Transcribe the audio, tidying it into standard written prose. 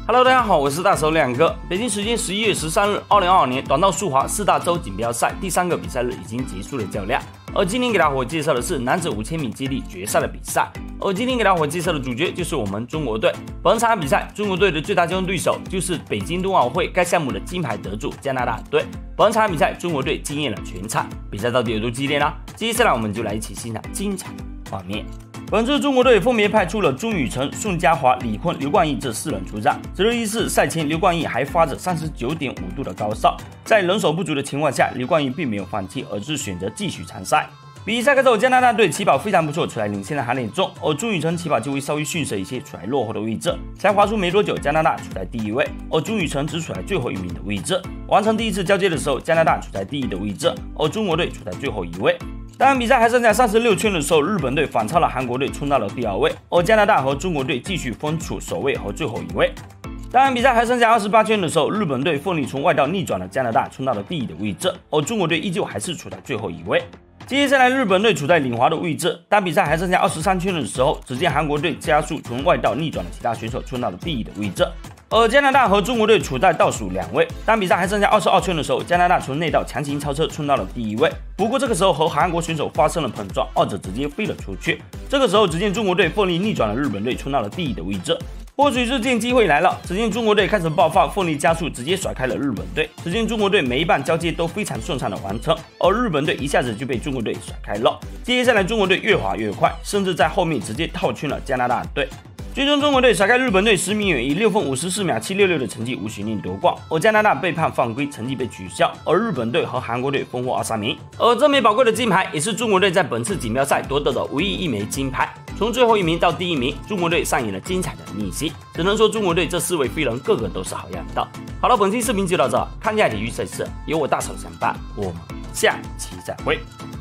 Hello， 大家好，我是大手两哥。北京时间11月13日，2022年短道速滑4大洲锦标赛第3个比赛日已经结束了较量。而今天给大伙介绍的是男子5000米接力决赛的比赛。而今天给大伙介绍的主角就是我们中国队。本场比赛，中国队的最大竞争对手就是北京冬奥会该项目的金牌得主加拿大队。本场比赛，中国队惊艳了全场。比赛到底有多激烈呢？接下来我们就来一起欣赏精彩的画面。本次中国队分别派出了钟宇成、宋佳华、李坤、刘冠毅这4人出战。值得一试，赛前刘冠毅还发着39.5度的高烧，在人手不足的情况下，刘冠毅并没有放弃，而是选择继续参赛。比赛开始后，加拿大队起跑非常不错，处在领先的行列中，而钟宇成起跑就会稍微逊色一些，处在落后的位置。才滑出没多久，加拿大处在第1位，而钟宇成只处在最后1名的位置。完成第一次交接的时候，加拿大处在第1的位置，而中国队处在最后1位。当比赛还剩下36圈的时候，日本队反超了韩国队，冲到了第2位，而加拿大和中国队继续分处首位和最后1位。当比赛还剩下28圈的时候，日本队奋力从外道逆转了加拿大，冲到了第1的位置，而中国队依旧还是处在最后1位。接下来，日本队处在领滑的位置。当比赛还剩下23圈的时候，只见韩国队加速从外道逆转了其他选手，冲到了第1的位置。而加拿大和中国队处在倒数2位。当比赛还剩下22圈的时候，加拿大从内道强行超车，冲到了第1位。不过这个时候和韩国选手发生了碰撞，二者直接飞了出去。这个时候，只见中国队奋力逆转了日本队，冲到了第1的位置。或许是见机会来了，只见中国队开始爆发，奋力加速，直接甩开了日本队。只见中国队每一棒交接都非常顺畅的完成，而日本队一下子就被中国队甩开了。接下来中国队越滑越快，甚至在后面直接套圈了加拿大队。最终，中国队甩开日本队10米远，以6分54秒766的成绩无悬念夺冠。而加拿大被判犯规，成绩被取消。而日本队和韩国队分获2、3名。而这枚宝贵的金牌，也是中国队在本次锦标赛夺得的唯一1枚金牌。从最后1名到第1名，中国队上演了精彩的逆袭。只能说中国队这4位飞人个个都是好样的。好了，本期视频就到这，看下体育赛事，由我大手相伴，我们下期再会。